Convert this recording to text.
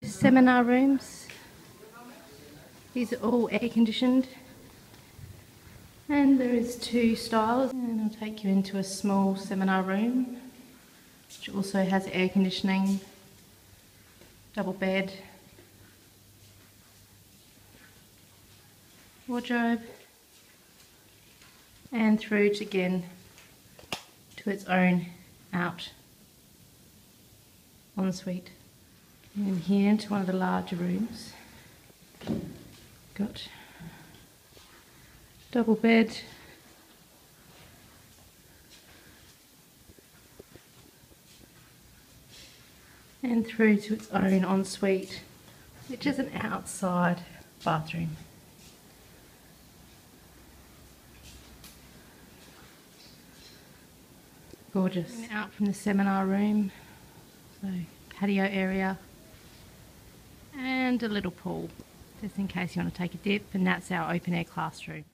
Seminar rooms. These are all air conditioned. And there is 2 styles. And I'll take you into a small seminar room, which also has air conditioning, double bed, wardrobe, and through to again to its own out ensuite. And here into one of the larger rooms, got double bed, and through to its own ensuite, which is an outside bathroom. Gorgeous. And out from the seminar room, so patio area and a little pool, just in case you want to take a dip, and that's our open air classroom.